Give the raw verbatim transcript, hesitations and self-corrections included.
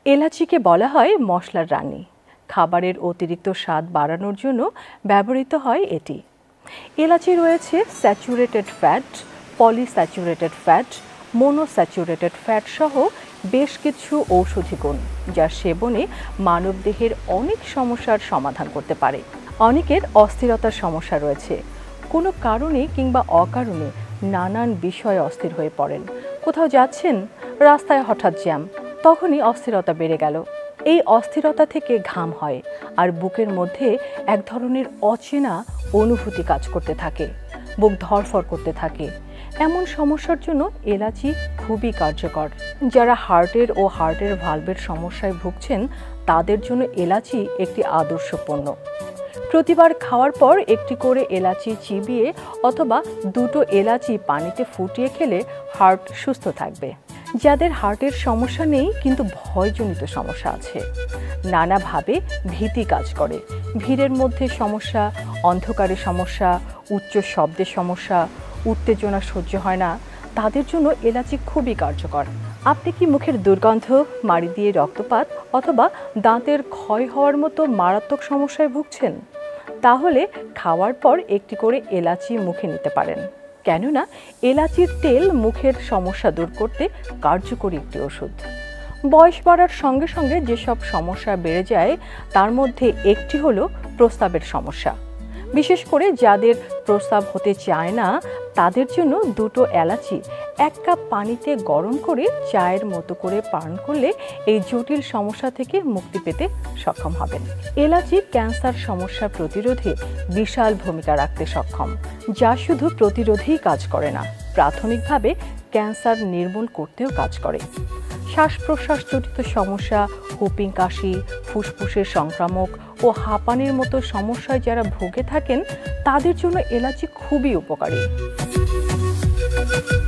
এলাচিকে বলা হয় মশলার রানী। খাবারের অতিরিক্ত স্বাদ বাড়ানোর জন্য ব্যবহৃত হয় এটি। এলাচি রয়েছে saturated fat, polysaturated fat, monosaturated fat সহ বেশ কিছু ঔষধি গুণ, যার সেবনে মানবদেহের অনেক সমস্যার সমাধান করতে পারে। অনেকের অস্থিরতার সমস্যা রয়েছে, কোনো কারণে কিংবা অকারণে নানান বিষয়ে অস্থির হয়ে পড়েন। কোথাও যাচ্ছেন, রাস্তায় হঠাৎ জ্যাম, তখনই অস্থিরতা বেড়ে গেল। এই অস্থিরতা থেকে ঘাম হয় আর বুকের মধ্যে এক ধরনের অচেনা অনুভূতি কাজ করতে থাকে, বুক ধড়ফড় করতে থাকে। এমন সমস্যার জন্য এলাচি খুবই কার্যকর। যারা হার্টের ও হার্টের ভালভের সমস্যায় ভুগছেন তাদের জন্য এলাচি একটি আদর্শ পণ্য। প্রতিবার খাওয়ার পর একটি করে এলাচি চিবিয়ে অথবা দুটো এলাচি পানিতে ফুটিয়ে খেলে হার্ট সুস্থ থাকবে। যাদের হার্টের সমস্যা নেই কিন্তু ভয়জনিত সমস্যা আছে, নানাভাবে ভীতি কাজ করে, ভিড়ের মধ্যে সমস্যা, অন্ধকারে সমস্যা, উচ্চ শব্দের সমস্যা, উত্তেজনা সহ্য হয় না, তাদের জন্য এলাচি খুবই কার্যকর। আপনি কি মুখের দুর্গন্ধ, মাড়ি দিয়ে রক্তপাত অথবা দাঁতের ক্ষয় হওয়ার মতো মারাত্মক সমস্যায় ভুগছেন? তাহলে খাওয়ার পর একটি করে এলাচি মুখে নিতে পারেন, কেননা এলাচির তেল মুখের সমস্যা দূর করতে কার্যকরী একটি ওষুধ। বয়স বাড়ার সঙ্গে সঙ্গে যেসব সমস্যা বেড়ে যায় তার মধ্যে একটি হলো প্রস্রাবের সমস্যা। বিশেষ করে যাদের প্রস্রাব হতে চায় না তাদের জন্য দুটো এলাচি এক কাপ পানিতে গরম করে চায়ের মতো করে পান করলে এই জটিল সমস্যা থেকে মুক্তি পেতে সক্ষম হবেন। এলাচি ক্যান্সার সমস্যা প্রতিরোধে বিশাল ভূমিকা রাখতে সক্ষম, যা শুধু প্রতিরোধেই কাজ করে না, প্রাথমিকভাবে ক্যান্সার নির্মূল করতেও কাজ করে। শ্বাস প্রশ্বাসজনিত সমস্যা, হুপিং কাশি, ফুসফুসের সংক্রামক ও হাঁপানির মতো সমস্যায় যারা ভুগে থাকেন তাদের জন্য এলাচি খুবই উপকারী।